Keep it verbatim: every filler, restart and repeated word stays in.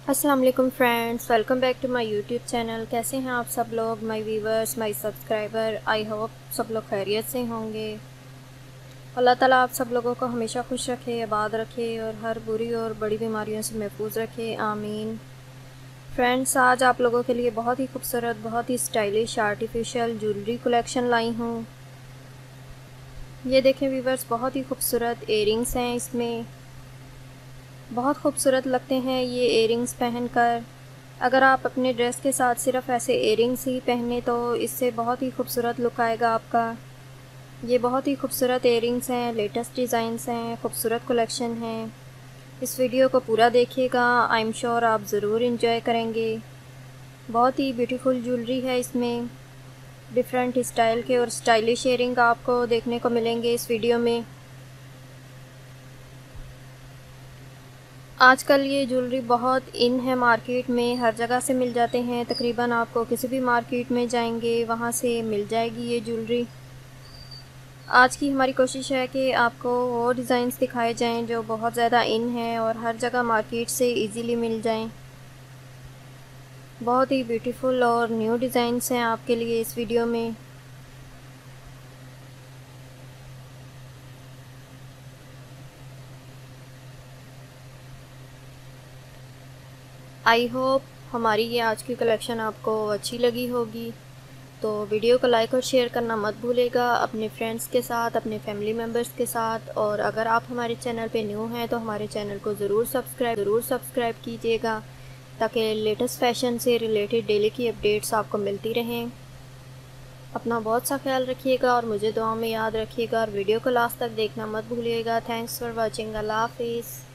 अस्सलाम वालेकुम friends, welcome back to my YouTube channel. कैसे हैं आप सब लोग, my viewers, my subscriber. I hope सब लोग खैरियत से होंगे। अल्लाह ताला आप सब लोगों को हमेशा खुश रखे, आबाद रखे और हर बुरी और बड़ी बीमारियों से महफूज रखे, आमीन। फ्रेंड्स, आज आप लोगों के लिए बहुत ही खूबसूरत, बहुत ही स्टाइलिश आर्टिफिशियल ज्वेलरी कलेक्शन लाई हूँ। ये देखें व्यूवर्स, बहुत ही खूबसूरत इयरिंग्स हैं। इसमें बहुत खूबसूरत लगते हैं ये इयरिंग्स पहनकर। अगर आप अपने ड्रेस के साथ सिर्फ ऐसे इयरिंग्स ही पहने तो इससे बहुत ही खूबसूरत लुक आएगा आपका। ये बहुत ही खूबसूरत इयरिंग्स हैं, लेटेस्ट डिज़ाइंस हैं, खूबसूरत कलेक्शन है। इस वीडियो को पूरा देखिएगा, आई एम श्योर आप ज़रूर इंजॉय करेंगे। बहुत ही ब्यूटीफुल ज्वेलरी है इसमें। डिफरेंट स्टाइल के और स्टाइलिश इयरिंग आपको देखने को मिलेंगे इस वीडियो में। आजकल ये ज्वेलरी बहुत इन है, मार्केट में हर जगह से मिल जाते हैं। तकरीबन आपको किसी भी मार्केट में जाएंगे वहाँ से मिल जाएगी ये ज्वेलरी। आज की हमारी कोशिश है कि आपको वो डिज़ाइंस दिखाए जाएं जो बहुत ज़्यादा इन है और हर जगह मार्केट से इजीली मिल जाएं। बहुत ही ब्यूटीफुल और न्यू डिज़ाइंस हैं आपके लिए इस वीडियो में। आई होप हमारी ये आज की कलेक्शन आपको अच्छी लगी होगी। तो वीडियो को लाइक और शेयर करना मत भूलेगा अपने फ्रेंड्स के साथ, अपने फैमिली मेम्बर्स के साथ। और अगर आप हमारे चैनल पे न्यू हैं तो हमारे चैनल को ज़रूर सब्सक्राइब ज़रूर सब्सक्राइब कीजिएगा, ताकि लेटेस्ट फैशन से रिलेटेड डेली की अपडेट्स आपको मिलती रहें। अपना बहुत सा ख्याल रखिएगा और मुझे दुआ में याद रखिएगा, और वीडियो को लास्ट तक देखना मत भूलिएगा। Thanks for watching. अल्लाह हाफिज़।